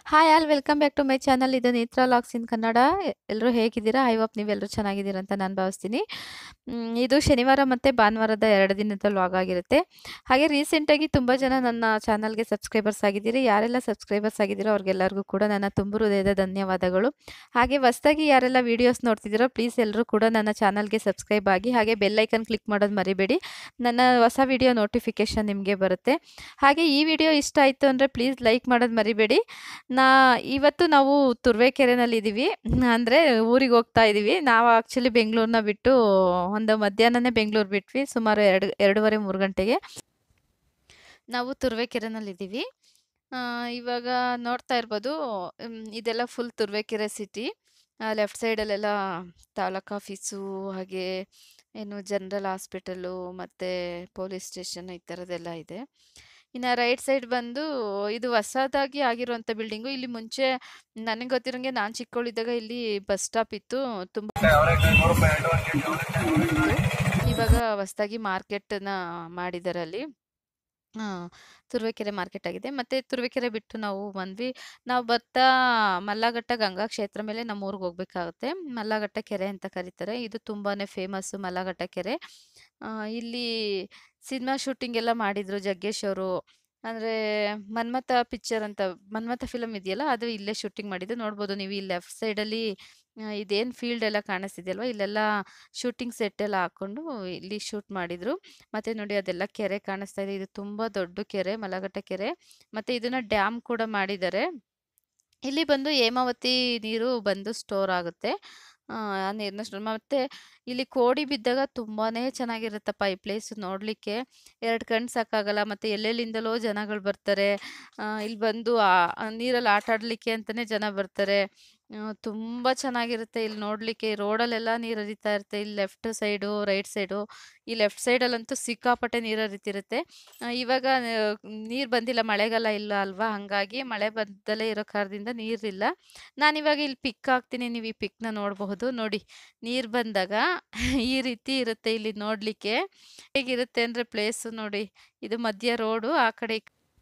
Hi all welcome back to my channel. ಇದು Netra logs ಇನ್ ಕನ್ನಡ. ಎಲ್ಲರೂ ಹೇಗಿದ್ದೀರಾ? ಐ ಹೋಪ್ ನೀವೆಲ್ಲರೂ ಚೆನ್ನಾಗಿದ್ದೀರಾ ಅಂತ ನಾನು ಭಾವಿಸ್ತೀನಿ. ಇದು ಶನಿವಾರ ಮತ್ತು ಭಾನುವಾರದ 2 ದಿನದ ಲಾಗ್ ಆಗಿರುತ್ತೆ. ಹಾಗೆ ರೀಸೆಂಟಾಗಿ ತುಂಬ ಜನ ನನ್ನ ಚಾನಲ್ಗೆ ಸಬ್ಸ್ಕ್ರೈಬರ್ಸ್ ಆಗಿದ್ದೀರಿ. ಯಾರೆಲ್ಲ ಸಬ್ಸ್ಕ್ರೈಬರ್ಸ್ ಆಗಿದ್ದೀರೋ ಅವ್ರಿಗೆಲ್ಲರಿಗೂ ಕೂಡ ನನ್ನ ತುಂಬು ಹೃದಯದ ಧನ್ಯವಾದಗಳು. ಹಾಗೆ ಹೊಸದಾಗಿ ಯಾರೆಲ್ಲ ವೀಡಿಯೋಸ್ ನೋಡ್ತಿದ್ದೀರೋ ಪ್ಲೀಸ್ ಎಲ್ಲರೂ ಕೂಡ ನನ್ನ ಚಾನಲ್ಗೆ ಸಬ್ಸ್ಕ್ರೈಬ್ ಆಗಿ, ಹಾಗೆ ಬೆಲ್ ಐಕನ್ ಕ್ಲಿಕ್ ಮಾಡೋದು ಮರಿಬೇಡಿ. ನನ್ನ ಹೊಸ ವಿಡಿಯೋ ನೋಟಿಫಿಕೇಷನ್ ನಿಮಗೆ ಬರುತ್ತೆ. ಹಾಗೆ ಈ ವಿಡಿಯೋ ಇಷ್ಟ ಆಯಿತು ಅಂದರೆ ಪ್ಲೀಸ್ ಲೈಕ್ ಮಾಡೋದು ಮರಿಬೇಡಿ. ನಾ ಇವತ್ತು ನಾವು ತುರುವೇಕೆರೆನಲ್ಲಿದ್ದೀವಿ. ಅಂದರೆ ಊರಿಗೆ ಹೋಗ್ತಾ ಇದ್ದೀವಿ. ನಾವು ಆ್ಯಕ್ಚುಲಿ ಬೆಂಗಳೂರನ್ನ ಬಿಟ್ಟು ಒಂದು ಮಧ್ಯಾಹ್ನನೇ ಬೆಂಗಳೂರು ಬಿಟ್ವಿ. ಸುಮಾರು 2:30, 3 ಗಂಟೆಗೆ ನಾವು ತುರುವೇಕೆರೆನಲ್ಲಿದ್ದೀವಿ. ಇವಾಗ ನೋಡ್ತಾ ಇರ್ಬೋದು, ಇದೆಲ್ಲ ಫುಲ್ ತುರುವೇಕೆರೆ ಸಿಟಿ. ಲೆಫ್ಟ್ ಸೈಡಲ್ಲೆಲ್ಲ ತಾಲೂಕು ಆಫೀಸು, ಹಾಗೆ ಏನು ಜನರಲ್ ಹಾಸ್ಪಿಟಲು ಮತ್ತು ಪೊಲೀಸ್ ಸ್ಟೇಷನ್ ಈ ಥರದ್ದೆಲ್ಲ ಇದೆ. ಇನ್ನು ರೈಟ್ ಸೈಡ್ ಬಂದು ಇದು ಹೊಸದಾಗಿ ಆಗಿರುವಂಥ ಬಿಲ್ಡಿಂಗು. ಇಲ್ಲಿ ಮುಂಚೆ ನನಗೆ ಗೊತ್ತಿರೋಂಗೆ ನಾನು ಚಿಕ್ಕವಳಿದ್ದಾಗ ಇಲ್ಲಿ ಬಸ್ ಸ್ಟಾಪ್ ಇತ್ತು. ತುಂಬ ಇವಾಗ ಹೊಸದಾಗಿ ಮಾರ್ಕೆಟನ್ನ ಮಾಡಿದ್ದಾರೆ ಅಲ್ಲಿ. ತುರುವೇಕೆರೆ ಮಾರ್ಕೆಟ್ ಆಗಿದೆ. ಮತ್ತು ತುರುವೇಕೆರೆ ಬಿಟ್ಟು ನಾವು ಬಂದ್ವಿ. ನಾವು ಬರ್ತಾ ಮಲ್ಲಘಟ್ಟ ಗಂಗಾ ಕ್ಷೇತ್ರ ಮೇಲೆ ನಮ್ಮ ಊರಿಗೆ ಹೋಗ್ಬೇಕಾಗುತ್ತೆ. ಮಲ್ಲಘಟ್ಟ ಕೆರೆ ಅಂತ ಕರೀತಾರೆ. ಇದು ತುಂಬಾ ಫೇಮಸ್ಸು ಮಲ್ಲಘಟ್ಟ ಕೆರೆ. ಇಲ್ಲಿ ಸಿನಿಮಾ ಶೂಟಿಂಗ್ ಎಲ್ಲ ಮಾಡಿದ್ರು ಜಗ್ಗೇಶ್ ಅವರು. ಅಂದರೆ ಮನ್ಮಥ ಪಿಕ್ಚರ್ ಅಂತ, ಮನ್ಮಥ ಫಿಲಮ್ ಇದೆಯಲ್ಲ, ಅದು ಇಲ್ಲೇ ಶೂಟಿಂಗ್ ಮಾಡಿದ್ದು. ನೋಡ್ಬೋದು ನೀವು ಈ ಲೆಫ್ಟ್ ಸೈಡಲ್ಲಿ ಇದೇನು ಫೀಲ್ಡ್ ಎಲ್ಲ ಕಾಣಿಸ್ತಿದೆಯಲ್ವ, ಇಲ್ಲೆಲ್ಲ ಶೂಟಿಂಗ್ ಸೆಟ್ ಎಲ್ಲ ಹಾಕ್ಕೊಂಡು ಇಲ್ಲಿ ಶೂಟ್ ಮಾಡಿದರು. ಮತ್ತು ನೋಡಿ ಅದೆಲ್ಲ ಕೆರೆ ಕಾಣಿಸ್ತಾ ಇದೆ. ಇದು ತುಂಬ ದೊಡ್ಡ ಕೆರೆ, ಮಲಘಟ್ಟ ಕೆರೆ. ಮತ್ತು ಇದನ್ನು ಡ್ಯಾಮ್ ಕೂಡ ಮಾಡಿದ್ದಾರೆ. ಇಲ್ಲಿ ಬಂದು ಹೇಮಾವತಿ ನೀರು ಬಂದು ಸ್ಟೋರ್ ಆಗುತ್ತೆ. ಆ ನೀರನ್ನ ಸ್ಟೋರ್ ಮತ್ತು ಇಲ್ಲಿ ಕೋಡಿ ಬಿದ್ದಾಗ ತುಂಬಾ ಚೆನ್ನಾಗಿರುತ್ತಪ್ಪ ಈ ಪ್ಲೇಸ್ ನೋಡಲಿಕ್ಕೆ. 2 ಕಣ್ಣು ಸಾಕಾಗಲ್ಲ. ಮತ್ತು ಎಲ್ಲೆಲ್ಲಿಂದಲೋ ಜನಗಳು ಬರ್ತಾರೆ. ಇಲ್ಲಿ ಬಂದು ನೀರಲ್ಲಿ ಆಟ ಆಡಲಿಕ್ಕೆ ಅಂತಲೇ ಜನ ಬರ್ತಾರೆ. ತುಂಬ ಚೆನ್ನಾಗಿರುತ್ತೆ ಇಲ್ಲಿ ನೋಡಲಿಕ್ಕೆ. ರೋಡಲ್ಲೆಲ್ಲ ನೀರು ಹರಿತಾ ಇರುತ್ತೆ. ಇಲ್ಲಿ ಲೆಫ್ಟ್ ಸೈಡು, ರೈಟ್ ಸೈಡು. ಈ ಲೆಫ್ಟ್ ಸೈಡಲ್ಲಂತೂ ಸಿಕ್ಕಾಪಟ್ಟೆ ನೀರು ಹರಿತಿರುತ್ತೆ. ಇವಾಗ ನೀರು ಬಂದಿಲ್ಲ, ಮಳೆಗಾಲ ಇಲ್ಲ ಅಲ್ವಾ, ಹಾಗಾಗಿ ಮಳೆ ಬಂದಲೇ ಇರೋ ಕಾರಣದಿಂದ ನೀರಿಲ್ಲ. ನಾನಿವಾಗ ಇಲ್ಲಿ ಪಿಕ್ ಹಾಕ್ತೀನಿ, ನೀವು ಈ ಪಿಕ್ನ ನೋಡಬಹುದು. ನೋಡಿ, ನೀರು ಬಂದಾಗ ಈ ರೀತಿ ಇರುತ್ತೆ ಇಲ್ಲಿ ನೋಡಲಿಕ್ಕೆ. ಹೇಗಿರುತ್ತೆ ಅಂದರೆ ಪ್ಲೇಸು ನೋಡಿ, ಇದು ಮಧ್ಯ ರೋಡು. ಆ ಕಡೆ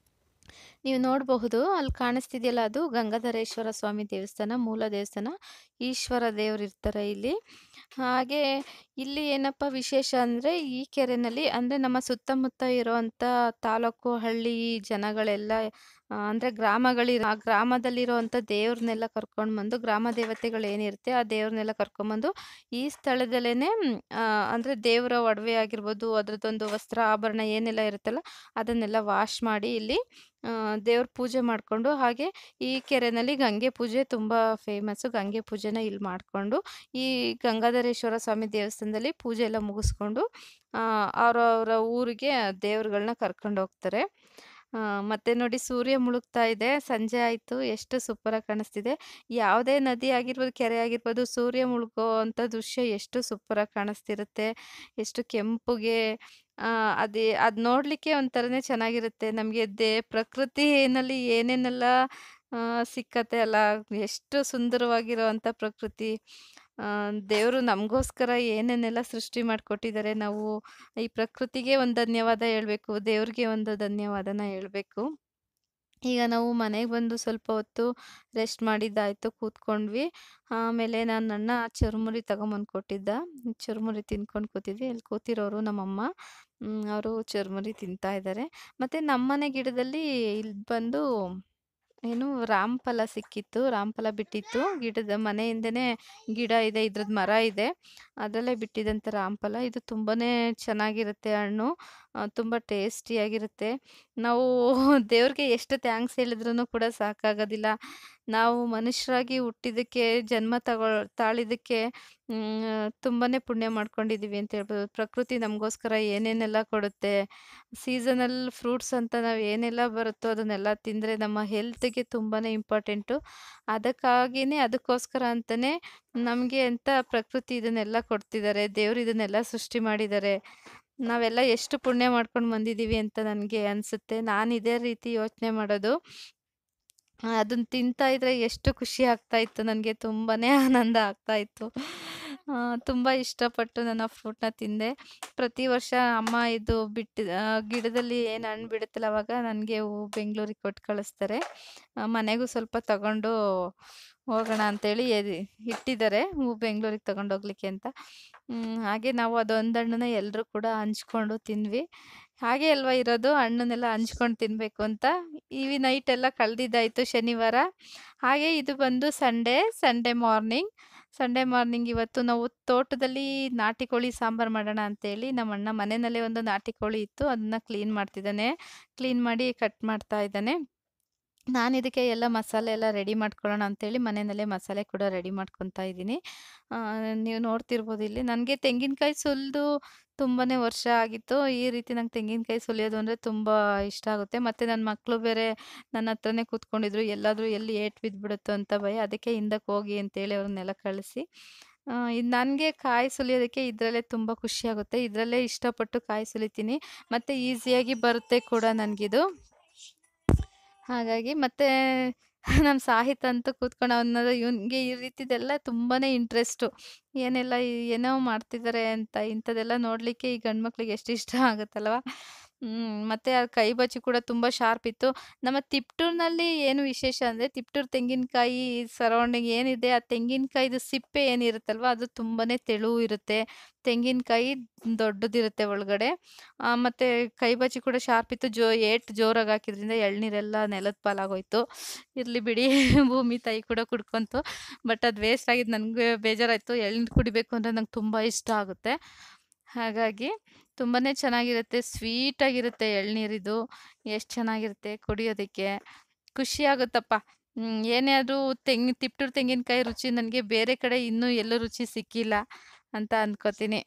ನೀವು ನೋಡಬಹುದು, ಅಲ್ಲಿ ಕಾಣಿಸ್ತಿದೆಯಲ್ಲ, ಅದು ಗಂಗಾಧರೇಶ್ವರ ಸ್ವಾಮಿ ದೇವಸ್ಥಾನ, ಮೂಲ ದೇವಸ್ಥಾನ. ಈಶ್ವರ ದೇವರು ಇರ್ತಾರೆ ಇಲ್ಲಿ. ಹಾಗೆ ಇಲ್ಲಿ ಏನಪ್ಪ ವಿಶೇಷ ಅಂದರೆ ಈ ಕೆರೆಯಲ್ಲಿ, ಅಂದರೆ ನಮ್ಮ ಸುತ್ತಮುತ್ತ ಇರೋವಂಥ ತಾಲೂಕು ಹಳ್ಳಿ ಜನಗಳೆಲ್ಲ, ಅಂದರೆ ಆ ಗ್ರಾಮದಲ್ಲಿರುವಂಥ ದೇವ್ರನ್ನೆಲ್ಲ ಕರ್ಕೊಂಡು ಗ್ರಾಮ ದೇವತೆಗಳು ಏನಿರುತ್ತೆ ಆ ದೇವ್ರನ್ನೆಲ್ಲ ಕರ್ಕೊಂಬಂದು ಈ ಸ್ಥಳದಲ್ಲೇ, ಅಂದರೆ ದೇವರ ಒಡವೆ ಆಗಿರ್ಬೋದು, ಅದರದ್ದೊಂದು ವಸ್ತ್ರ ಆಭರಣ ಏನೆಲ್ಲ ಇರುತ್ತಲ್ಲ ಅದನ್ನೆಲ್ಲ ವಾಶ್ ಮಾಡಿ ಇಲ್ಲಿ ದೇವ್ರ ಪೂಜೆ ಮಾಡಿಕೊಂಡು, ಹಾಗೆ ಈ ಕೆರೆಯಲ್ಲಿ ಗಂಗೆ ಪೂಜೆ ತುಂಬ ಫೇಮಸ್ಸು. ಗಂಗೆ ಪೂಜೆನ ಇಲ್ಲಿ ಮಾಡಿಕೊಂಡು ಈ ಗಂಗಾಧರೇಶ್ವರ ಸ್ವಾಮಿ ದೇವಸ್ಥಾನದಲ್ಲಿ ಪೂಜೆ ಎಲ್ಲ ಮುಗಿಸ್ಕೊಂಡು ಅವರವರ ಊರಿಗೆ ದೇವ್ರುಗಳನ್ನ ಕರ್ಕೊಂಡು ಹೋಗ್ತಾರೆ. ಮತ್ತು ನೋಡಿ, ಸೂರ್ಯ ಮುಳುಗ್ತಾ ಇದೆ, ಸಂಜೆ ಆಯಿತು, ಎಷ್ಟು ಸೂಪರಾಗಿ ಕಾಣಿಸ್ತಿದೆ. ಯಾವುದೇ ನದಿ ಆಗಿರ್ಬೋದು, ಕೆರೆ ಆಗಿರ್ಬೋದು, ಸೂರ್ಯ ಮುಳುಗೋ ಅಂಥ ದೃಶ್ಯ ಎಷ್ಟು ಸೂಪರಾಗಿ ಕಾಣಿಸ್ತಿರುತ್ತೆ. ಎಷ್ಟು ಕೆಂಪುಗೆ, ಅದು ನೋಡಲಿಕ್ಕೆ ಒಂಥರನೇ ಚೆನ್ನಾಗಿರುತ್ತೆ. ನಮಗೆ ಪ್ರಕೃತಿನಲ್ಲಿ ಏನೇನೆಲ್ಲ ಸಿಕ್ಕತ್ತೆ ಅಲ್ಲ, ಎಷ್ಟು ಸುಂದರವಾಗಿರೋ ಅಂಥ ಪ್ರಕೃತಿ. ದೇವರು ನಮಗೋಸ್ಕರ ಏನೇನೆಲ್ಲ ಸೃಷ್ಟಿ ಮಾಡಿಕೊಟ್ಟಿದ್ದಾರೆ. ನಾವು ಈ ಪ್ರಕೃತಿಗೆ ಒಂದು ಧನ್ಯವಾದ ಹೇಳಬೇಕು, ದೇವ್ರಿಗೆ ಒಂದು ಧನ್ಯವಾದನ ಹೇಳಬೇಕು. ಈಗ ನಾವು ಮನೆಗೆ ಬಂದು ಸ್ವಲ್ಪ ಹೊತ್ತು ರೆಸ್ಟ್ ಮಾಡಿದ್ದಾಯಿತು, ಕೂತ್ಕೊಂಡ್ವಿ. ಆಮೇಲೆ ನನ್ನ ಅಣ್ಣ ಚುರುಮುರಿ ತಗೊಂಬಂದು ಕೊಟ್ಟಿದ್ದ. ಚುರುಮುರಿ ತಿನ್ಕೊಂಡು ಕೂತಿದ್ವಿ. ಇಲ್ಲಿ ಕೂತಿರೋರು ನಮ್ಮಮ್ಮ, ಅವರು ಚುರುಮುರಿ ತಿಂತಾ ಇದ್ದಾರೆ. ಮತ್ತು ನಮ್ಮನೆ ಗಿಡದಲ್ಲಿ ಇಲ್ಲಿ ಬಂದು ಏನು ರಾಮಫಲ ಸಿಕ್ಕಿತ್ತು, ರಾಮಫಲ ಬಿಟ್ಟಿತ್ತು. ಗಿಡದ ಮನೆ ಹಿಂದೆನೇ ಗಿಡ ಇದೆ, ಇದ್ರದ್ದು ಮರ ಇದೆ, ಅದರಲ್ಲೇ ಬಿಟ್ಟಿದ್ದಂಥ ರಾಮಫಲ. ಇದು ತುಂಬಾ ಚೆನ್ನಾಗಿರುತ್ತೆ ಹಣ್ಣು, ತುಂಬ ಟೇಸ್ಟಿಯಾಗಿರುತ್ತೆ. ನಾವು ದೇವ್ರಿಗೆ ಎಷ್ಟು ಥ್ಯಾಂಕ್ಸ್ ಹೇಳಿದ್ರೂ ಕೂಡ ಸಾಕಾಗೋದಿಲ್ಲ. ನಾವು ಮನುಷ್ಯರಾಗಿ ಹುಟ್ಟಿದ್ದಕ್ಕೆ, ಜನ್ಮ ತಾಳಿದ್ದಕ್ಕೆ ತುಂಬಾ ಪುಣ್ಯ ಮಾಡ್ಕೊಂಡಿದ್ದೀವಿ ಅಂತ ಹೇಳ್ಬೋದು. ಪ್ರಕೃತಿ ನಮಗೋಸ್ಕರ ಏನೇನೆಲ್ಲ ಕೊಡುತ್ತೆ. ಸೀಸನಲ್ ಫ್ರೂಟ್ಸ್ ಅಂತ ನಾವು ಏನೆಲ್ಲ ಬರುತ್ತೋ ಅದನ್ನೆಲ್ಲ ತಿಂದರೆ ನಮ್ಮ ಹೆಲ್ತ್ಗೆ ತುಂಬಾ ಇಂಪಾರ್ಟೆಂಟು. ಅದಕ್ಕೋಸ್ಕರ ಅಂತಲೇ ನಮಗೆ ಅಂತ ಪ್ರಕೃತಿ ಇದನ್ನೆಲ್ಲ ಕೊಡ್ತಿದ್ದಾರೆ, ದೇವರು ಇದನ್ನೆಲ್ಲ ಸೃಷ್ಟಿ ಮಾಡಿದ್ದಾರೆ. ನಾವೆಲ್ಲ ಎಷ್ಟು ಪುಣ್ಯ ಮಾಡ್ಕೊಂಡು ಬಂದಿದ್ದೀವಿ ಅಂತ ನನಗೆ ಅನಿಸುತ್ತೆ. ನಾನು ಇದೇ ರೀತಿ ಯೋಚನೆ ಮಾಡೋದು. ಅದನ್ನು ತಿಂತಾ ಇದ್ರೆ ಎಷ್ಟು ಖುಷಿ ಆಗ್ತಾ ಇತ್ತು ನನಗೆ, ತುಂಬಾ ಆನಂದ ಆಗ್ತಾ ಇತ್ತು. ತುಂಬ ಇಷ್ಟಪಟ್ಟು ನಾನು ಆ ಫ್ರೂಟ್‌ನ ತಿಂದೆ. ಪ್ರತಿ ವರ್ಷ ಅಮ್ಮ ಇದು ಗಿಡದಲ್ಲಿ ಏನು ಹಣ್ಣು ಬಿಡುತ್ತಲ್ಲ ಅವಾಗ ನನಗೆ ಹೂವು ಬೆಂಗಳೂರಿಗೆ ಕೊಟ್ಟು ಕಳಿಸ್ತಾರೆ. ಮನೆಗೂ ಸ್ವಲ್ಪ ತಗೊಂಡು ಹೋಗೋಣ ಅಂತೇಳಿ ಇಟ್ಟಿದ್ದಾರೆ ಹೂವು ಬೆಂಗಳೂರಿಗೆ ತಗೊಂಡೋಗ್ಲಿಕ್ಕೆ ಅಂತ. ಹಾಗೆ ನಾವು ಅದೊಂದು ಹಣ್ಣನ್ನ ಎಲ್ಲರೂ ಕೂಡ ಹಂಚ್ಕೊಂಡು ತಿಂದ್ವಿ. ಹಾಗೆ ಅಲ್ವಾ ಇರೋದು ಹಣ್ಣನ್ನೆಲ್ಲ ಹಂಚ್ಕೊಂಡು ತಿನ್ನಬೇಕು ಅಂತ. ಈ ನೈಟ್ ಎಲ್ಲ ಕಳೆದಿದ್ದಾಯಿತು ಶನಿವಾರ. ಹಾಗೆ ಇದು ಬಂದು ಸಂಡೇ ಮಾರ್ನಿಂಗ್ ಇವತ್ತು ನಾವು ತೋಟದಲ್ಲಿ ನಾಟಿ ಕೋಳಿ ಸಾಂಬಾರು ಮಾಡೋಣ ಅಂತೇಳಿ ನಮ್ಮ ಅಣ್ಣ ಮನೆಯಲ್ಲೇ ಒಂದು ನಾಟಿ ಕೋಳಿ ಇತ್ತು, ಅದನ್ನ ಕ್ಲೀನ್ ಮಾಡ್ತಿದ್ದಾನೆ. ಕ್ಲೀನ್ ಮಾಡಿ ಕಟ್ ಮಾಡ್ತಾ ಇದ್ದಾನೆ. ನಾನು ಇದಕ್ಕೆ ಎಲ್ಲ ಮಸಾಲೆ ಎಲ್ಲ ರೆಡಿ ಮಾಡ್ಕೊಳ್ಳೋಣ ಅಂತೇಳಿ ಮನೆಯಲ್ಲೇ ಮಸಾಲೆ ಕೂಡ ರೆಡಿ ಮಾಡ್ಕೊತಾ ಇದ್ದೀನಿ. ನೀವು ನೋಡ್ತಿರ್ಬೋದು ಇಲ್ಲಿ ನನಗೆ ತೆಂಗಿನಕಾಯಿ ಸುಲಿದು ತುಂಬಾನೇ ವರ್ಷ ಆಗಿತ್ತು. ಈ ರೀತಿ ನಂಗೆ ತೆಂಗಿನಕಾಯಿ ಸುಲಿಯೋದು ಅಂದರೆ ತುಂಬ ಇಷ್ಟ ಆಗುತ್ತೆ. ಮತ್ತು ನನ್ನ ಮಕ್ಕಳು ಬೇರೆ ನನ್ನ ಹತ್ರನೇ ಕೂತ್ಕೊಂಡಿದ್ರು, ಎಲ್ಲಾದರೂ ಎಲ್ಲಿ ಏಟು ಬಿದ್ದುಬಿಡುತ್ತೋ ಅಂತ ಭಯ. ಅದಕ್ಕೆ ಹಿಂದಕ್ಕೆ ಹೋಗಿ ಅಂತೇಳಿ ಅವ್ರನ್ನೆಲ್ಲ ಕಳಿಸಿ ಇದು ನನಗೆ ಕಾಯಿ ಸುಲಿಯೋದಕ್ಕೆ ಇದರಲ್ಲೇ ತುಂಬ ಖುಷಿಯಾಗುತ್ತೆ. ಇದರಲ್ಲೇ ಇಷ್ಟಪಟ್ಟು ಕಾಯಿ ಸುಲಿತೀನಿ ಮತ್ತು ಈಸಿಯಾಗಿ ಬರುತ್ತೆ ಕೂಡ ನನಗಿದು. ಹಾಗಾಗಿ ಮತ್ತೆ ನಮ್ಮ ಸಾಹಿತ್ ಅಂತೂ ಕೂತ್ಕೊಂಡು ಅವನದು ಇವನಿಗೆ ಈ ರೀತಿದೆಲ್ಲ ತುಂಬಾನೇ ಇಂಟ್ರೆಸ್ಟು. ಏನೋ ಮಾಡ್ತಿದ್ದಾರೆ ಅಂತ ಇಂಥದ್ದೆಲ್ಲ ನೋಡಲಿಕ್ಕೆ ಈ ಗಂಡು ಮಕ್ಳಿಗೆ ಎಷ್ಟು ಇಷ್ಟ ಆಗುತ್ತಲ್ವ. ಮತ್ತು ಆ ಕೈ ಬಚ್ಚಿ ಕೂಡ ತುಂಬ ಶಾರ್ಪ್ ಇತ್ತು. ನಮ್ಮ ತಿಪ್ಟೂರಿನಲ್ಲಿ ಏನು ವಿಶೇಷ ಅಂದರೆ ತಿಪ್ಟೂರು ತೆಂಗಿನಕಾಯಿ ಸರೌಂಡಿಂಗ್ ಏನಿದೆ ಆ ತೆಂಗಿನಕಾಯಿದು ಸಿಪ್ಪೆ ಏನಿರುತ್ತಲ್ವ ಅದು ತುಂಬಾನೇ ತೆಳು ಇರುತ್ತೆ. ತೆಂಗಿನಕಾಯಿ ದೊಡ್ಡದಿರುತ್ತೆ ಒಳಗಡೆ. ಮತ್ತು ಕೈ ಬಚ್ಚಿ ಕೂಡ ಶಾರ್ಪ್ ಇತ್ತು. ಏಟು ಜೋರಾಗಿ ಹಾಕಿದ್ರಿಂದ ಎಳ್ನೀರೆಲ್ಲ ನೆಲದ ಪಾಲಾಗೋಯ್ತು. ಇರಲಿ ಬಿಡಿ ಭೂಮಿ ತಾಯಿ ಕೂಡ ಕುಡ್ಕೊಂತು. ಬಟ್ ಅದು ವೇಸ್ಟ್ ಆಗಿದ್ದು ನನಗೆ ಬೇಜಾರಾಯಿತು. ಎಳ್ನೀರು ಕುಡಿಬೇಕು ಅಂದರೆ ನಂಗೆ ತುಂಬ ಇಷ್ಟ ಆಗುತ್ತೆ. ಹಾಗಾಗಿ ತುಂಬಾ ಚೆನ್ನಾಗಿರುತ್ತೆ, ಸ್ವೀಟಾಗಿರುತ್ತೆ ಎಳ್ನೀರಿದು. ಎಷ್ಟು ಚೆನ್ನಾಗಿರುತ್ತೆ ಕುಡಿಯೋದಕ್ಕೆ, ಖುಷಿಯಾಗುತ್ತಪ್ಪ. ಏನೇ ಆದರೂ ತಿಪ್ಟೂರು ತೆಂಗಿನಕಾಯಿ ರುಚಿ ನನಗೆ ಬೇರೆ ಕಡೆ ಇನ್ನೂ ಎಲ್ಲೂ ರುಚಿ ಸಿಕ್ಕಿಲ್ಲ ಅಂತ ಅಂದ್ಕೋತೀನಿ.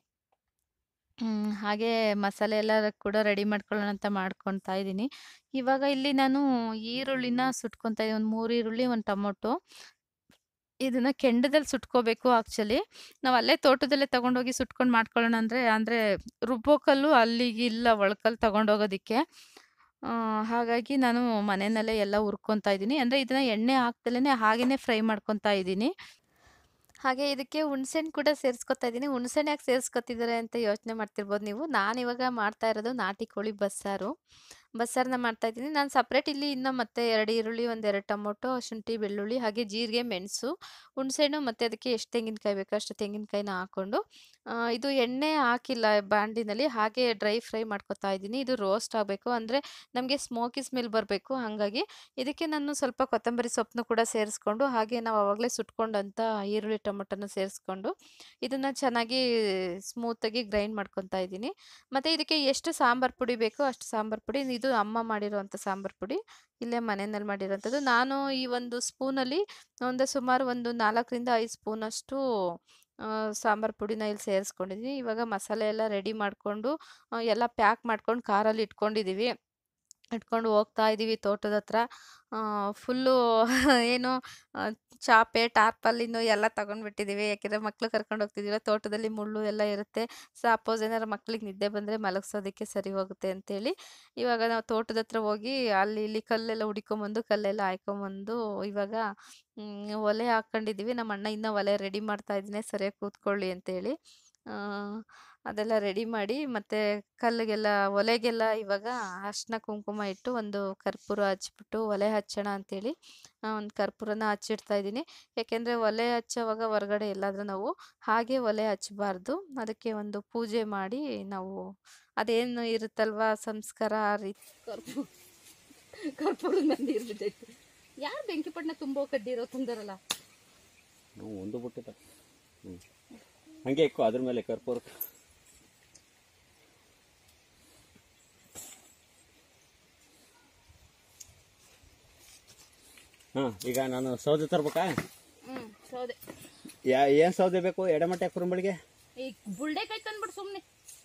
ಹಾಗೆ ಮಸಾಲೆ ಎಲ್ಲ ಕೂಡ ರೆಡಿ ಮಾಡ್ಕೊಳ್ಳೋಣ ಅಂತ ಮಾಡ್ಕೊತಾ ಇದ್ದೀನಿ. ಇವಾಗ ಇಲ್ಲಿ ನಾನು ಈರುಳ್ಳಿನ ಸುಟ್ಕೊತಾ ಇದ್ದೀನಿ. ಒಂದು 3 ಈರುಳ್ಳಿ, 1 ಟೊಮೊಟೊ. ಇದನ್ನ ಕೆಂಡದಲ್ಲಿ ಸುಟ್ಕೋಬೇಕು ಆ್ಯಕ್ಚುಲಿ. ನಾವು ಅಲ್ಲೇ ತೋಟದಲ್ಲೇ ತಗೊಂಡೋಗಿ ಸುಟ್ಕೊಂಡು ಮಾಡ್ಕೊಳ್ಳೋಣ ಅಂದರೆ ರುಬ್ಬೋ ಕಲ್ಲು ಅಲ್ಲಿಗಿಲ್ಲ ಒಳ್ಕಲ್ಲು ತಗೊಂಡೋಗೋದಕ್ಕೆ. ಹಾಗಾಗಿ ನಾನು ಮನೆಯಲ್ಲೇ ಎಲ್ಲ ಹುರ್ಕೊತಾ ಇದ್ದೀನಿ. ಅಂದರೆ ಇದನ್ನ ಎಣ್ಣೆ ಹಾಕ್ದಲೇ ಹಾಗೇ ಫ್ರೈ ಮಾಡ್ಕೊತಾ ಇದ್ದೀನಿ. ಹಾಗೆ ಇದಕ್ಕೆ ಹುಣ್ಸೆಹಣ್ಣು ಕೂಡ ಸೇರಿಸ್ಕೊತಾ ಇದ್ದೀನಿ. ಹುಣ್ಸೆಹಣ್ಣು ಯಾಕೆ ಸೇರಿಸ್ಕೊತಿದ್ದಾರೆ ಅಂತ ಯೋಚನೆ ಮಾಡ್ತಿರ್ಬೋದು ನೀವು. ನಾನಿವಾಗ ಮಾಡ್ತಾ ಇರೋದು ನಾಟಿ ಕೋಳಿ ಬಸ್ಸಾರನ್ನ ಮಾಡ್ತಾ ಇದ್ದೀನಿ. ನಾನು ಸಪ್ರೇಟ್ ಇಲ್ಲಿ ಇನ್ನು ಮತ್ತೆ 2 ಈರುಳ್ಳಿ, 1-2 ಟೊಮೊಟೊ, ಶುಂಠಿ, ಬೆಳ್ಳುಳ್ಳಿ, ಹಾಗೆ ಜೀರಿಗೆ, ಮೆಣಸು, ಹುಣಸೆಹಣ್ಣು ಮತ್ತು ಅದಕ್ಕೆ ಎಷ್ಟು ತೆಂಗಿನಕಾಯಿ ಬೇಕೋ ಅಷ್ಟು ತೆಂಗಿನಕಾಯಿನ ಹಾಕ್ಕೊಂಡು ಇದು ಎಣ್ಣೆ ಹಾಕಿಲ್ಲ ಬಾಂಡಿನಲ್ಲಿ, ಹಾಗೆ ಡ್ರೈ ಫ್ರೈ ಮಾಡ್ಕೊತಾ ಇದ್ದೀನಿ. ಇದು ರೋಸ್ಟ್ ಆಗಬೇಕು ಅಂದರೆ ನಮಗೆ ಸ್ಮೋಕಿ ಸ್ಮೆಲ್ ಬರಬೇಕು. ಹಾಗಾಗಿ ಇದಕ್ಕೆ ನಾನು ಸ್ವಲ್ಪ ಕೊತ್ತಂಬರಿ ಸೊಪ್ಪನ್ನು ಕೂಡ ಸೇರಿಸ್ಕೊಂಡು ಹಾಗೆ ನಾವು ಆವಾಗಲೇ ಸುಟ್ಕೊಂಡಂಥ ಈರುಳ್ಳಿ ಟೊಮೊಟೊನ ಸೇರಿಸ್ಕೊಂಡು ಇದನ್ನು ಚೆನ್ನಾಗಿ ಸ್ಮೂತಾಗಿ ಗ್ರೈಂಡ್ ಮಾಡ್ಕೊತಾ ಇದ್ದೀನಿ. ಮತ್ತು ಇದಕ್ಕೆ ಎಷ್ಟು ಸಾಂಬಾರು ಪುಡಿ ಬೇಕೋ ಅಷ್ಟು ಸಾಂಬಾರು ಪುಡಿ. ಇದು ಅಮ್ಮ ಮಾಡಿರೋವಂಥ ಸಾಂಬಾರು ಪುಡಿ, ಇಲ್ಲೇ ಮನೆಯಲ್ಲಿ ಮಾಡಿರೋವಂಥದ್ದು. ನಾನು ಈ ಒಂದು ಸ್ಪೂನಲ್ಲಿ ಸುಮಾರು ಒಂದು 4-5 ಸ್ಪೂನಷ್ಟು ಸಾಂಬಾರು ಪುಡಿನ ಇಲ್ಲಿ ಸೇರಿಸ್ಕೊಂಡಿದ್ದೀನಿ. ಇವಾಗ ಮಸಾಲೆ ಎಲ್ಲ ರೆಡಿ ಮಾಡಿಕೊಂಡು ಎಲ್ಲ ಪ್ಯಾಕ್ ಮಾಡ್ಕೊಂಡು ಕಾರಲ್ಲಿ ಇಟ್ಕೊಂಡು ಹೋಗ್ತಾ ಇದ್ದೀವಿ ತೋಟದ ಹತ್ರ. ಫುಲ್ಲು ಏನು ಚಾಪೆ, ಟಾರ್ಪಲಿನ್ನು ಎಲ್ಲ ತಗೊಂಡ್ಬಿಟ್ಟಿದ್ದೀವಿ. ಯಾಕೆಂದರೆ ಮಕ್ಕಳು ಕರ್ಕೊಂಡು ಹೋಗ್ತಿದ್ದೀವಿ, ತೋಟದಲ್ಲಿ ಮುಳ್ಳು ಎಲ್ಲ ಇರುತ್ತೆ. ಸಪೋಸ್ ಏನಾರು ಮಕ್ಳಿಗೆ ನಿದ್ದೆ ಬಂದರೆ ಮಲಗಿಸೋದಕ್ಕೆ ಸರಿ ಹೋಗುತ್ತೆ ಅಂತೇಳಿ ಇವಾಗ ನಾವು ತೋಟದ ಹತ್ರ ಹೋಗಿ ಅಲ್ಲಿ ಇಲ್ಲಿ ಕಲ್ಲೆಲ್ಲ ಹುಡ್ಕೊಂಬಂದು ಕಲ್ಲೆಲ್ಲ ಹಾಯ್ಕೊಂಬಂದು ಇವಾಗ ಒಲೆ ಹಾಕ್ಕೊಂಡಿದ್ದೀವಿ. ನಮ್ಮ ಅಣ್ಣ ಇನ್ನೂ ಒಲೆ ರೆಡಿ ಮಾಡ್ತಾ ಇದ್ದೀನಿ ಸರಿಯಾಗಿ ಕೂತ್ಕೊಳ್ಳಿ ಅಂತೇಳಿ. ಅದೆಲ್ಲ ರೆಡಿ ಮಾಡಿ ಮತ್ತು ಒಲೆಗೆಲ್ಲ ಇವಾಗ ಅರಿಶಿನ ಕುಂಕುಮ ಇಟ್ಟು ಒಂದು ಕರ್ಪೂರ ಹಚ್ಬಿಟ್ಟು ಒಲೆ ಹಚ್ಚೋಣ ಅಂತೇಳಿ ಒಂದು ಕರ್ಪೂರನ ಹಚ್ಚಿಡ್ತಾ ಇದ್ದೀನಿ. ಯಾಕೆಂದರೆ ಒಲೆ ಹಚ್ಚೋವಾಗ ಹೊರಗಡೆ ಎಲ್ಲಾದರೂ ನಾವು ಹಾಗೆ ಒಲೆ ಹಚ್ಚಬಾರ್ದು. ಅದಕ್ಕೆ ಒಂದು ಪೂಜೆ ಮಾಡಿ ನಾವು ಅದೇನು ಇರುತ್ತಲ್ವ ಸಂಸ್ಕಾರ ಆ ರೀತಿ ಕರ್ಪೂರದ ಮಂದಿ ಇರ್ಬಿಟ್ಟೈತೆ. ಯಾರು ಬೆಂಕಿ ಪಟ್ಟಣ ತುಂಬೋ ಕಡ್ಡಿರೋ ತಂದಾರಲ್ಲ ಒಂದು ಬಿಟ್ಟಿದ್ದ ಹಂಗೆ ಇಕ್ಕೋ ಅದ್ರ ಮೇಲೆ ಕರ್ಪೂರ. ಈಗ ನಾನು ಸೌದೆ ತರ್ಬೇಕಾ? ಸೌದೆ ಏನ್ ಸೌದೆ ಬೇಕು? ಎಡಮಟ್ಟೆ ಕುರುಂಬಳಿಗೆ ಬುಲ್ಡೆಕಾಯಿ ತಂದ್ಬಿಟ್ಟು ಸುಮ್ಮನೆ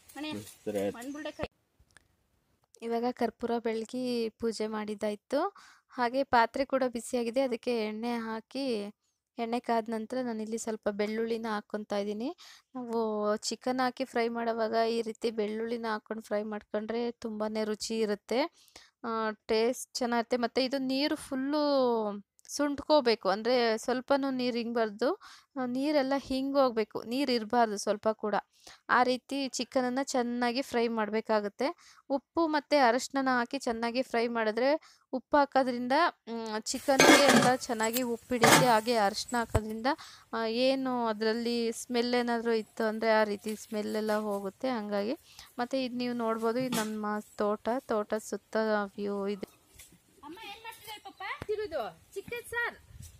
ಇವಾಗ ಕರ್ಪೂರ ಬೆಳಗಿ ಪೂಜೆ ಮಾಡಿದ್ದಾಯಿತು. ಹಾಗೆ ಪಾತ್ರೆ ಕೂಡ ಬಿಸಿಯಾಗಿದೆ, ಅದಕ್ಕೆ ಎಣ್ಣೆ ಹಾಕಿ ಎಣ್ಣೆ ಕಾದ ನಂತರ ನಾನಿಲ್ಲಿ ಸ್ವಲ್ಪ ಬೆಳ್ಳುಳ್ಳಿನ ಹಾಕ್ಕೊತಾ ಇದ್ದೀನಿ. ನಾವು ಚಿಕನ್ ಹಾಕಿ ಫ್ರೈ ಮಾಡೋವಾಗ ಈ ರೀತಿ ಬೆಳ್ಳುಳ್ಳಿನ ಹಾಕ್ಕೊಂಡು ಫ್ರೈ ಮಾಡ್ಕೊಂಡ್ರೆ ತುಂಬಾ ರುಚಿ ಇರುತ್ತೆ, ಟೇಸ್ಟ್ ಚೆನ್ನಾಗಿರುತ್ತೆ. ಮತ್ತು ಇದು ನೀರು ಫುಲ್ಲು ಸುಂಟ್ಕೋಬೇಕು. ಅಂದರೆ ಸ್ವಲ್ಪನೂ ನೀರು ಹಿಂಗಬಾರ್ದು, ನೀರೆಲ್ಲ ಹಿಂಗೋಗ್ಬೇಕು, ನೀರು ಇರಬಾರ್ದು ಸ್ವಲ್ಪ ಕೂಡ. ಆ ರೀತಿ ಚಿಕನನ್ನು ಚೆನ್ನಾಗಿ ಫ್ರೈ ಮಾಡಬೇಕಾಗುತ್ತೆ. ಉಪ್ಪು ಮತ್ತು ಅರಶಿನ ಹಾಕಿ ಚೆನ್ನಾಗಿ ಫ್ರೈ ಮಾಡಿದ್ರೆ, ಉಪ್ಪು ಹಾಕೋದ್ರಿಂದ ಚಿಕನ್ಗೆ ಎಲ್ಲ ಚೆನ್ನಾಗಿ ಉಪ್ಪು ಹಿಡಿಯುತ್ತೆ. ಹಾಗೆ ಅರಶಿನ ಹಾಕೋದ್ರಿಂದ ಏನು ಅದರಲ್ಲಿ ಸ್ಮೆಲ್ ಏನಾದರೂ ಇತ್ತು ಅಂದರೆ ಆ ರೀತಿ ಸ್ಮೆಲ್ಲೆಲ್ಲ ಹೋಗುತ್ತೆ. ಹಾಗಾಗಿ ಮತ್ತು ಇದು ನೀವು ನೋಡ್ಬೋದು, ಇದು ನಮ್ಮ ತೋಟ ಸುತ್ತ ವ್ಯೂ ಇದೆ. ಅಮ್ಮ ಏನು ಮಾಡ್ತಿದ್ದಾರೆ ಪಪ್ಪ? ತಿರುದು ಚಿಕನ್ ಸಾರ್.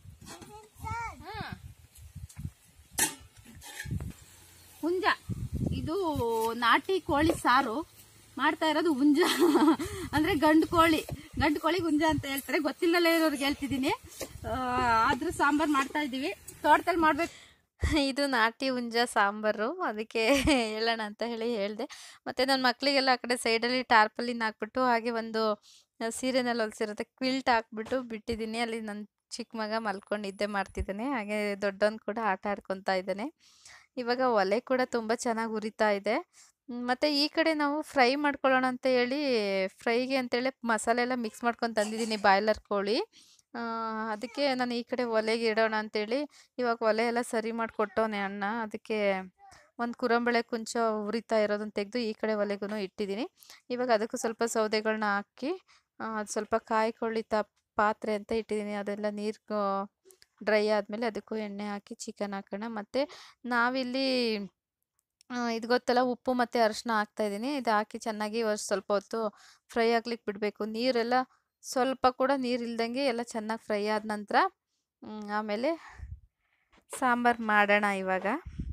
ಹುಂಜ, ಇದು ನಾಟಿ ಕೋಳಿ ಸಾರು ಮಾಡ್ತಾ ಇರೋದು. ಹುಂಜ ಅಂದ್ರೆ ಗಂಡು ಕೋಳಿ ಹುಂಜ ಅಂತ ಹೇಳ್ತಾರೆ. ಗೊತ್ತಿಲ್ಲಲ್ಲ ಇರೋರಿಗೆ ಹೇಳ್ತಿದ್ದೀನಿ. ಆದ್ರೂ ಸಾಂಬಾರ್ ಮಾಡ್ತಾ ಇದೀವಿ, ತೋಟದಲ್ಲಿ ಮಾಡ್ಬೇಕು. ಇದು ನಾಟಿ ಹುಂಜ ಸಾಂಬಾರು, ಅದಕ್ಕೆ ಹೇಳೋಣ ಅಂತ ಹೇಳಿ ಹೇಳಿದೆ. ಮತ್ತು ನನ್ನ ಮಕ್ಕಳಿಗೆಲ್ಲ ಆ ಕಡೆ ಸೈಡಲ್ಲಿ ಟಾರ್ಪಲಿನ್ ಹಾಕ್ಬಿಟ್ಟು, ಹಾಗೆ ಒಂದು ಸೀರೆನಲ್ಲಿ ಹೊಲಿಸಿರುತ್ತೆ ಕ್ವಿಲ್ಟ್ ಹಾಕ್ಬಿಟ್ಟು ಬಿಟ್ಟಿದ್ದೀನಿ. ಅಲ್ಲಿ ನನ್ನ ಚಿಕ್ಕ ಮಗ ಮಲ್ಕೊಂಡು ನಿದ್ದೆ ಮಾಡ್ತಿದ್ದಾನೆ. ಹಾಗೆ ದೊಡ್ಡವನು ಕೂಡ ಆಟ ಆಡ್ಕೊತಾ ಇದ್ದಾನೆ. ಇವಾಗ ಒಲೆ ಕೂಡ ತುಂಬ ಚೆನ್ನಾಗಿ ಉರಿತಾ ಇದೆ. ಮತ್ತು ಈ ಕಡೆ ನಾವು ಫ್ರೈ ಮಾಡ್ಕೊಳ್ಳೋಣ ಅಂತ ಹೇಳಿ, ಫ್ರೈಗೆ ಅಂತೇಳಿ ಮಸಾಲೆ ಎಲ್ಲ ಮಿಕ್ಸ್ ಮಾಡ್ಕೊಂಡು ತಂದಿದ್ದೀನಿ, ಬಾಯ್ಲರ್ ಕೋಳಿ. ಅದಕ್ಕೆ ನಾನು ಈ ಕಡೆ ಒಲೆಗೆ ಇಡೋಣ ಅಂತೇಳಿ ಇವಾಗ ಒಲೆ ಎಲ್ಲ ಸರಿ ಮಾಡಿಕೊಟ್ಟವನೆ ಅಣ್ಣ. ಅದಕ್ಕೆ ಒಂದು ಕುರಂಬಳೆ ಕುಂಚ ಉರಿತಾ ಇರೋದನ್ನು ತೆಗೆದು ಈ ಕಡೆ ಒಲೆಗೂ ಇಟ್ಟಿದ್ದೀನಿ. ಇವಾಗ ಅದಕ್ಕೂ ಸ್ವಲ್ಪ ಸೌದೆಗಳನ್ನ ಹಾಕಿ ಅದು ಸ್ವಲ್ಪ ಕಾಯ್ಕೊಳ್ಳಿತ ಪಾತ್ರೆ ಅಂತ ಇಟ್ಟಿದ್ದೀನಿ. ಅದೆಲ್ಲ ನೀರು ಡ್ರೈ ಆದಮೇಲೆ ಅದಕ್ಕೂ ಎಣ್ಣೆ ಹಾಕಿ ಚಿಕನ್ ಹಾಕೋಣ. ಮತ್ತು ನಾವಿಲ್ಲಿ ಇದು ಗೊತ್ತಲ್ಲ, ಉಪ್ಪು ಮತ್ತು ಅರಶಿನ ಹಾಕ್ತಾಯಿದ್ದೀನಿ. ಇದು ಹಾಕಿ ಚೆನ್ನಾಗಿ ಸ್ವಲ್ಪ ಹೊತ್ತು ಫ್ರೈ ಆಗ್ಲಿಕ್ಕೆ ಬಿಡಬೇಕು. ನೀರೆಲ್ಲ ಸ್ವಲ್ಪ ಕೂಡ ನೀರು ಇಲ್ದಂಗೆ ಎಲ್ಲ ಚೆನ್ನಾಗಿ ಫ್ರೈ ಆದ ನಂತರ ಆಮೇಲೆ ಸಾಂಬಾರು ಮಾಡೋಣ. ಇವಾಗ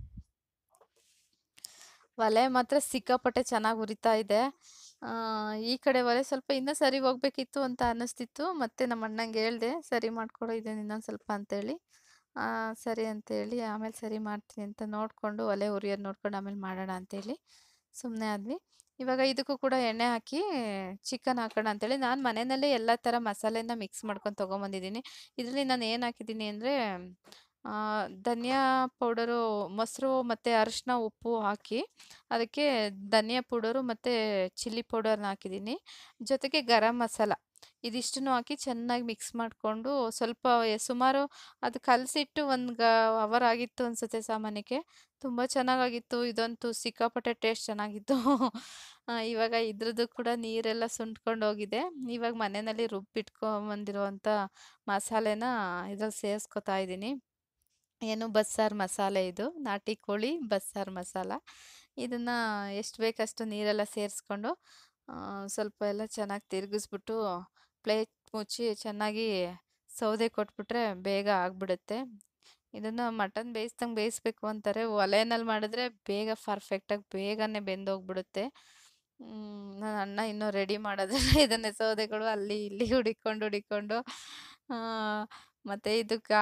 ಒಲೆ ಮಾತ್ರ ಸಿಕ್ಕಾಪಟ್ಟೆ ಚೆನ್ನಾಗಿ ಉರಿತಾ ಇದೆ. ಈ ಕಡೆ ಒಲೆ ಸ್ವಲ್ಪ ಇನ್ನೂ ಸರಿ ಹೋಗ್ಬೇಕಿತ್ತು ಅಂತ ಅನ್ನಿಸ್ತಿತ್ತು. ಮತ್ತು ನಮ್ಮ ಅಣ್ಣಂಗೆ ಹೇಳಿದೆ, ಸರಿ ಮಾಡಿಕೊಡೋ ಇದನ್ನು ಇನ್ನೊಂದು ಸ್ವಲ್ಪ ಅಂತೇಳಿ. ಸರಿ ಅಂತೇಳಿ ಆಮೇಲೆ ಸರಿ ಮಾಡ್ತೀನಿ ಅಂತ ನೋಡಿಕೊಂಡು, ಒಲೆ ಉರಿಯೋದು ನೋಡ್ಕೊಂಡು ಆಮೇಲೆ ಮಾಡೋಣ ಅಂತೇಳಿ ಸುಮ್ಮನೆ ಆದ್ವಿ. ಇವಾಗ ಇದಕ್ಕೂ ಕೂಡ ಎಣ್ಣೆ ಹಾಕಿ ಚಿಕನ್ ಹಾಕೋಣ ಅಂತೇಳಿ ನಾನು ಮನೆಯಲ್ಲೇ ಎಲ್ಲ ಥರ ಮಸಾಲೆನ ಮಿಕ್ಸ್ ಮಾಡ್ಕೊಂಡು ತೊಗೊಂಬಂದಿದ್ದೀನಿ. ಇದರಲ್ಲಿ ನಾನು ಏನು ಹಾಕಿದ್ದೀನಿ ಅಂದರೆ, ಧನಿಯಾ ಪೌಡರು, ಮೊಸರು ಮತ್ತು ಅರಿಶಿನ ಉಪ್ಪು ಹಾಕಿ ಅದಕ್ಕೆ ಧನಿಯಾ ಪೌಡರು ಮತ್ತು ಚಿಲ್ಲಿ ಪೌಡರ್ನ ಹಾಕಿದ್ದೀನಿ. ಜೊತೆಗೆ ಗರಂ ಮಸಾಲ ಇದಿಷ್ಟನ್ನು ಹಾಕಿ ಚೆನ್ನಾಗಿ ಮಿಕ್ಸ್ ಮಾಡಿಕೊಂಡು, ಸ್ವಲ್ಪ ಸುಮಾರು ಅದು ಕಲಸಿಟ್ಟು ಒಂದು ಅವರ್ ಆಗಿತ್ತು ಅನಿಸುತ್ತೆ ಸಾಮಾನ್ಯಕ್ಕೆ. ತುಂಬ ಚೆನ್ನಾಗಾಗಿತ್ತು. ಇದಂತೂ ಸಿಕ್ಕಾಪಟ್ಟೆ ಟೇಸ್ಟ್ ಚೆನ್ನಾಗಿತ್ತು. ಇವಾಗ ಇದ್ರದ್ದು ಕೂಡ ನೀರೆಲ್ಲ ಸುಂಟ್ಕೊಂಡು ಹೋಗಿದೆ. ಇವಾಗ ಮನೆಯಲ್ಲಿ ರುಬ್ಬಿಟ್ಕೊಂಬಂದಿರುವಂಥ ಮಸಾಲೆನ ಇದ್ರಲ್ಲಿ ಸೇರಿಸ್ಕೊತಾ ಇದ್ದೀನಿ. ಏನು ಬಸ್ಸಾರು ಮಸಾಲೆ, ಇದು ನಾಟಿ ಕೋಳಿ ಬಸ್ಸಾರು ಮಸಾಲ. ಇದನ್ನು ಎಷ್ಟು ಬೇಕಷ್ಟು ನೀರೆಲ್ಲ ಸೇರಿಸ್ಕೊಂಡು ಸ್ವಲ್ಪ ಎಲ್ಲ ಚೆನ್ನಾಗಿ ತಿರುಗಿಸ್ಬಿಟ್ಟು ಪ್ಲೇಟ್ ಮುಚ್ಚಿ ಚೆನ್ನಾಗಿ ಸೌದೆ ಕೊಟ್ಬಿಟ್ರೆ ಬೇಗ ಆಗಿಬಿಡುತ್ತೆ. ಇದನ್ನು ಮಟನ್ ಬೇಯಿಸ್ದಂಗೆ ಬೇಯಿಸ್ಬೇಕು ಅಂತಾರೆ. ಒಲೆಯಲ್ಲಿ ಮಾಡಿದ್ರೆ ಬೇಗ ಪರ್ಫೆಕ್ಟಾಗಿ ಬೇಗನೆ ಬೆಂದೋಗ್ಬಿಡುತ್ತೆ. ನನ್ನ ಅಣ್ಣ ಇನ್ನೂ ರೆಡಿ ಮಾಡೋದ್ರಲ್ಲ ಇದನ್ನೇ ಸೌದೆಗಳು ಅಲ್ಲಿ ಇಲ್ಲಿ ಹುಡಿಕೊಂಡು ಮತ್ತು ಇದಕ್ಕೆ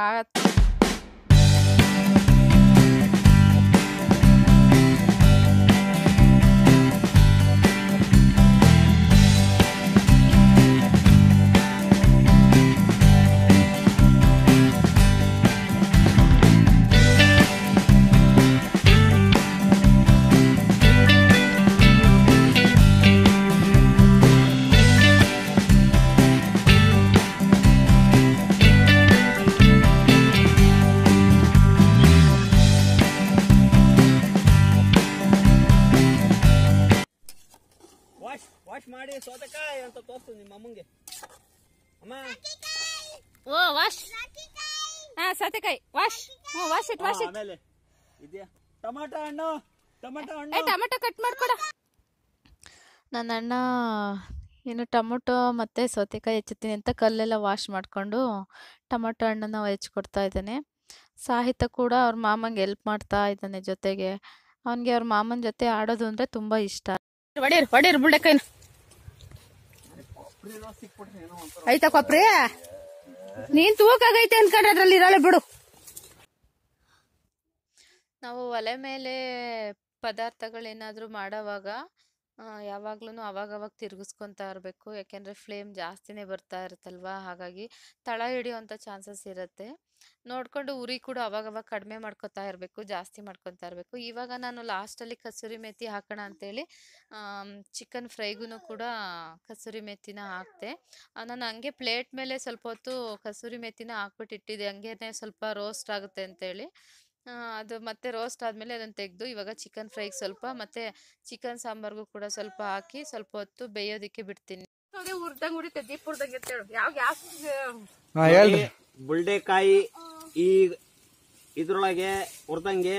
ವಾಶ್ ಮಾಡಿ ಸೌತೆಕಾಯಿ ಅಂತ ತೋರಿಸು ನಿಮ್ಮ ಅಮ್ಮಂಗೆ. ಅಮ್ಮ ಓ ವಾಶ್, ಸೌತೆಕಾಯಿ wash, wash it wash it. ಆಮೇಲೆ ಇದೆಯಾ ಟೊಮಾಟೊ ಹಣ್ಣು ಟೊಮೆಟೊ ಕಟ್ ಮಾಡ್ಕೊಡ. ನನ್ನ ಅಣ್ಣ ಇನ್ನು ಟೊಮೊಟೊ ಮತ್ತು ಸೌತೆಕಾಯಿ ಹೆಚ್ಚುತ್ತೀನಿ ಅಂತ ಕಲ್ಲೆಲ್ಲ ವಾಶ್ ಮಾಡಿಕೊಂಡು ಟೊಮೊಟೊ ಹಣ್ಣನ್ನು ಹೆಚ್ಕೊಡ್ತಾ ಇದ್ದಾನೆ. ಸಾಹಿತ್ಯ ಕೂಡ ಅವ್ರ ಮಾಮಂಗೆ ಹೆಲ್ಪ್ ಮಾಡ್ತಾ ಇದ್ದಾನೆ ಜೊತೆಗೆ. ಅವನಿಗೆ ಅವ್ರ ಮಾಮನ ಜೊತೆ ಆಡೋದು ಅಂದರೆ ತುಂಬ ಇಷ್ಟ. ಹೊಡೀರ್ ಬುಳ್ಳೆಕಾಯಿನ ಆಯ್ತಾ ಕೊಪ್ರಿ, ನೀನ್ ತೂಕಾಗೈತೆ ಅನ್ಕೊಂಡ್ರೆ ಅದ್ರಲ್ಲಿ ಇರಲ್ಲ ಬಿಡು. ನಾವು ಒಲೆ ಮೇಲೆ ಪದಾರ್ಥಗಳೇನಾದರೂ ಮಾಡೋವಾಗ ಯಾವಾಗ್ಲೂ ಅವಾಗವಾಗ ತಿರುಗಿಸ್ಕೊತಾ ಇರಬೇಕು, ಯಾಕೆಂದರೆ ಫ್ಲೇಮ್ ಜಾಸ್ತಿನೇ ಬರ್ತಾ ಇರುತ್ತಲ್ವಾ, ಹಾಗಾಗಿ ತಳ ಹಿಡಿಯೋವಂಥ ಚಾನ್ಸಸ್ ಇರುತ್ತೆ. ನೋಡಿಕೊಂಡು ಉರಿ ಕೂಡ ಅವಾಗವಾಗ ಕಡಿಮೆ ಮಾಡ್ಕೊತಾ ಇರಬೇಕು, ಜಾಸ್ತಿ ಮಾಡ್ಕೊತಾ ಇರಬೇಕು. ಇವಾಗ ನಾನು ಲಾಸ್ಟಲ್ಲಿ ಕಸೂರಿ ಮೇಥಿ ಹಾಕೋಣ ಅಂತೇಳಿ ಚಿಕನ್ ಫ್ರೈಗೂ ಕೂಡ ಕಸೂರಿ ಮೇಥಿನ ಹಾಕ್ತೆ. ನಾನು ಹಂಗೆ ಪ್ಲೇಟ್ ಮೇಲೆ ಸ್ವಲ್ಪ ಹೊತ್ತು ಕಸೂರಿ ಮೇಥಿನ ಹಾಕ್ಬಿಟ್ಟು ಇಟ್ಟಿದ್ದೆ, ಹಂಗೇನೆ ಸ್ವಲ್ಪ ರೋಸ್ಟ್ ಆಗುತ್ತೆ ಅಂತೇಳಿ. ಅದು ಮತ್ತೆ ರೋಸ್ಟ್ ಆದಮೇಲೆ ಅದನ್ನು ತೆಗೆದು ಇವಾಗ ಚಿಕನ್ ಫ್ರೈಗೆ ಸ್ವಲ್ಪ ಮತ್ತು ಚಿಕನ್ ಸಾಂಬಾರ್ಗೂ ಕೂಡ ಸ್ವಲ್ಪ ಹಾಕಿ ಸ್ವಲ್ಪ ಹೊತ್ತು ಬೇಯೋದಕ್ಕೆ ಬಿಡ್ತೀನಿ. ಬುಲ್ಡೆಕಾಯಿ ಈ ಇದ್ರೊಳಗೆ ಹುರ್ದಂಗೆ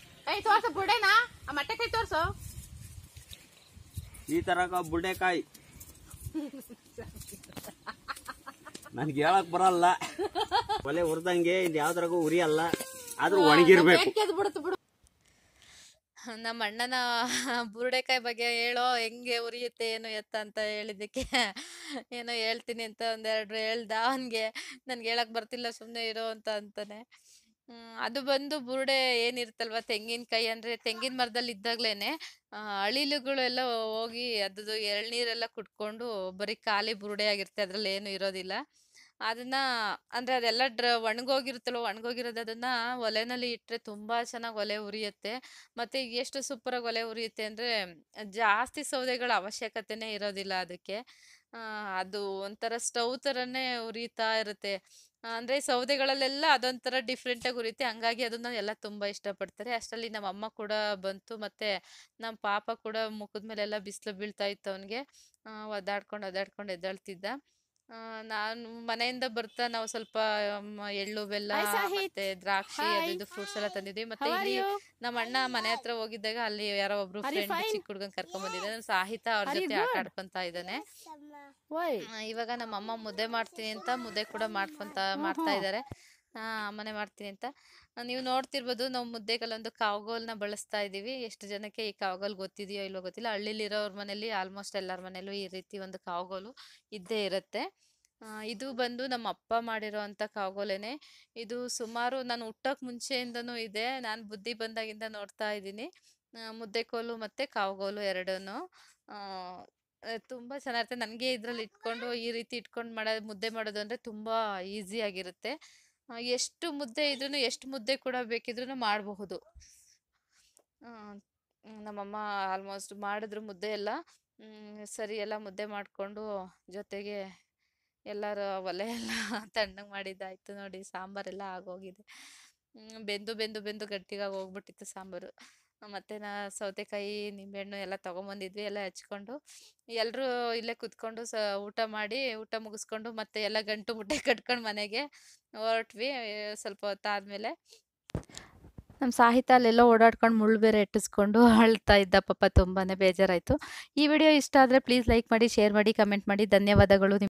ಈ ತರ ಬುಲ್ಡೆಕಾಯಿ ನನ್ಗೆ ಹೇಳಕ್ ಬರಲ್ಲ. ಒಲೆ ಹುರ್ದಂಗೆ ಇದು ಯಾವ್ದ್ರಾಗೂ ಉರಿ ಅಲ್ಲ, ಆದ್ರೂ ಒಣಗಿರ್ಬೇಕು. ನಮ್ಮ ಅಣ್ಣನ ಬುರುಡೆಕಾಯಿ ಬಗ್ಗೆ ಹೇಳೋ ಹೆಂಗೆ ಉರಿಯುತ್ತೆ ಏನು ಎತ್ತ ಅಂತ ಹೇಳಿದ್ದಕ್ಕೆ ಏನೋ ಹೇಳ್ತೀನಿ ಅಂತ ಒಂದೆರಡು ಹೇಳ್ದ. ಅವನಿಗೆ ನನ್ಗೆ ಹೇಳಕ್ ಬರ್ತಿಲ್ಲ, ಸುಮ್ಮನೆ ಇರೋ ಅಂತಾನೆ. ಅದು ಬಂದು ಬುರುಡೆ ಏನಿರುತ್ತಲ್ವ, ತೆಂಗಿನಕಾಯಿ ಅಂದರೆ ತೆಂಗಿನ ಮರದಲ್ಲಿ ಇದ್ದಾಗ್ಲೇನೆ ಅಳಿಲುಗಳೆಲ್ಲ ಹೋಗಿ ಅದ್ರದ್ದು ಎಳ್ನೀರೆಲ್ಲ ಕುಟ್ಕೊಂಡು ಬರೀ ಖಾಲಿ ಬುರುಡೆ ಆಗಿರುತ್ತೆ, ಅದ್ರಲ್ಲಿ ಏನು ಇರೋದಿಲ್ಲ. ಅದನ್ನ ಅಂದರೆ ಅದೆಲ್ಲ ಒಣಗೋಗಿರುತ್ತಲ್ವ, ಒಣಗೋಗಿರೋದು ಅದನ್ನ ಒಲೆನಲ್ಲಿ ಇಟ್ಟರೆ ತುಂಬ ಚೆನ್ನಾಗಿ ಒಲೆ ಉರಿಯುತ್ತೆ. ಮತ್ತು ಎಷ್ಟು ಸೂಪರಾಗಿ ಒಲೆ ಉರಿಯುತ್ತೆ ಅಂದರೆ ಜಾಸ್ತಿ ಸೌದೆಗಳ ಅವಶ್ಯಕತೆನೇ ಇರೋದಿಲ್ಲ ಅದಕ್ಕೆ. ಅದು ಒಂಥರ ಸ್ಟವ್ ಥರನೇ ಉರಿತಾ ಇರುತ್ತೆ. ಅಂದರೆ ಸೌದೆಗಳಲ್ಲೆಲ್ಲ ಅದೊಂಥರ ಡಿಫ್ರೆಂಟಾಗಿ ಉರಿಯುತ್ತೆ, ಹಂಗಾಗಿ ಅದನ್ನು ಎಲ್ಲ ತುಂಬ ಇಷ್ಟಪಡ್ತಾರೆ. ಅಷ್ಟರಲ್ಲಿ ನಮ್ಮ ಅಮ್ಮ ಕೂಡ ಬಂತು, ಮತ್ತು ನಮ್ಮ ಪಾಪ ಕೂಡ ಮುಖದ ಮೇಲೆಲ್ಲ ಬಿಸಿಲು ಬೀಳ್ತಾ ಇತ್ತು ಅವನಿಗೆ. ಒದ್ದಾಡ್ಕೊಂಡು ಎದ್ದೇಳ್ತಿದ್ದ. ನಾನು ಮನೆಯಿಂದ ಬರ್ತಾ ನಾವು ಸ್ವಲ್ಪ ಎಳ್ಳು ಬೆಲ್ಲ ಮತ್ತೆ ದ್ರಾಕ್ಷಿ ಅದು ಇದು ಫ್ರೂಟ್ಸ್ ಎಲ್ಲ ತಂದಿದ್ವಿ. ಮತ್ತೆ ಇಲ್ಲಿ ನಮ್ಮ ಅಣ್ಣ ಮನೆ ಹತ್ರ ಹೋಗಿದ್ದಾಗ ಅಲ್ಲಿ ಯಾರೋ ಒಬ್ರು ಫ್ರೆಂಡ್ ಚಿಕ್ಕ ಹುಡುಗನ್ ಕರ್ಕೊಂಡ್ ಬಂದಿದ್ದೆ, ಸಾಹಿತ ಅವ್ರ ಜೊತೆ ಆಟ ಆಡ್ಕೊಂತ ಇದ್ದಾನೆ. ಇವಾಗ ನಮ್ಮ ಅಮ್ಮ ಮುದ್ದೆ ಮಾಡ್ತೀನಿ ಅಂತ ಮುದ್ದೆ ಕೂಡ ಮಾಡ್ತಾ ಇದ್ದಾರೆ. ಅಮ್ಮನೆ ಮಾಡ್ತೀನಿ ಅಂತ ನೀವು ನೋಡ್ತಿರ್ಬೋದು. ನಾವು ಮುದ್ದೆಗಳೊಂದು ಕಾವಗೋಲ್ನ ಬಳಸ್ತಾ ಇದೀವಿ. ಎಷ್ಟು ಜನಕ್ಕೆ ಈ ಕಾವಗೋಲ್ ಗೊತ್ತಿದೆಯೋ ಇಲ್ವೋ ಗೊತ್ತಿಲ್ಲ. ಹಳ್ಳಿಲಿರೋರ್ ಮನೇಲಿ ಆಲ್ಮೋಸ್ಟ್ ಎಲ್ಲರ ಮನೇಲೂ ಈ ರೀತಿ ಒಂದು ಕಾವಗೋಲು ಇದ್ದೇ ಇರುತ್ತೆ. ಇದು ಬಂದು ನಮ್ಮ ಅಪ್ಪ ಮಾಡಿರೋ ಅಂಥ ಕಾವಗೋಲೇನೆ. ಇದು ಸುಮಾರು ನಾನು ಹುಟ್ಟೋಕೆ ಮುಂಚೆಯಿಂದನೂ ಇದೆ, ನಾನು ಬುದ್ಧಿ ಬಂದಾಗಿಂದ ನೋಡ್ತಾ ಇದ್ದೀನಿ. ಮುದ್ದೆ ಕೋಲು ಮತ್ತು ಕಾವಗೋಲು ಎರಡೂ ತುಂಬ ಚೆನ್ನಾಗಿರುತ್ತೆ. ನನಗೆ ಇದರಲ್ಲಿ ಈ ರೀತಿ ಇಟ್ಕೊಂಡು ಮುದ್ದೆ ಮಾಡೋದು ಅಂದರೆ ತುಂಬ ಈಸಿಯಾಗಿರುತ್ತೆ. ಎಷ್ಟು ಮುದ್ದೆ ಇದ್ರೂ ಎಷ್ಟು ಮುದ್ದೆ ಕೂಡ ಬೇಕಿದ್ರೂ ಮಾಡಬಹುದು. ನಮ್ಮಮ್ಮ ಆಲ್ಮೋಸ್ಟ್ ಮಾಡಿದ್ರು ಮುದ್ದೆ ಎಲ್ಲ. ಸರಿ ಎಲ್ಲ ಮುದ್ದೆ ಮಾಡಿಕೊಂಡು ಜೊತೆಗೆ ಎಲ್ಲರೂ ಒಲೆ ಎಲ್ಲ ತಣ್ಣಗೆ ಮಾಡಿದ್ದಾಯ್ತು. ನೋಡಿ ಸಾಂಬಾರೆಲ್ಲ ಆಗೋಗಿದೆ. ಬೆಂದು ಗಟ್ಟಿಗಾಗಿ ಹೋಗ್ಬಿಟ್ಟಿತ್ತು ಸಾಂಬಾರು. ಮತ್ತು ಸೌತೆಕಾಯಿ ನಿಂಬೆಹಣ್ಣು ಎಲ್ಲ ತೊಗೊಂಬಂದಿದ್ವಿ, ಎಲ್ಲ ಹೆಚ್ಕೊಂಡು ಎಲ್ಲರೂ ಇಲ್ಲೇ ಕುತ್ಕೊಂಡು ಊಟ ಮುಗಿಸ್ಕೊಂಡು ಮತ್ತೆ ಎಲ್ಲ ಗಂಟು ಮುಟ್ಟೆ ಕಟ್ಕೊಂಡು ಮನೆಗೆ ಹೊರಟ್ವಿ. ಸ್ವಲ್ಪ ಹೊತ್ತಾದಮೇಲೆ ನಮ್ಮ ಸಾಹಿತ್ಯ ಅಲ್ಲೆಲ್ಲ ಓಡಾಡ್ಕೊಂಡು ಮುಳ್ಳು ಬೇರೆ ಎಟ್ಟಿಸ್ಕೊಂಡು ಅಳ್ತಾ ಇದ್ದ, ಪಾಪ ತುಂಬಾ ಬೇಜಾರಾಯಿತು. ಈ ವಿಡಿಯೋ ಇಷ್ಟ ಆದರೆ ಪ್ಲೀಸ್ ಲೈಕ್ ಮಾಡಿ, ಶೇರ್ ಮಾಡಿ, ಕಮೆಂಟ್ ಮಾಡಿ. ಧನ್ಯವಾದಗಳು.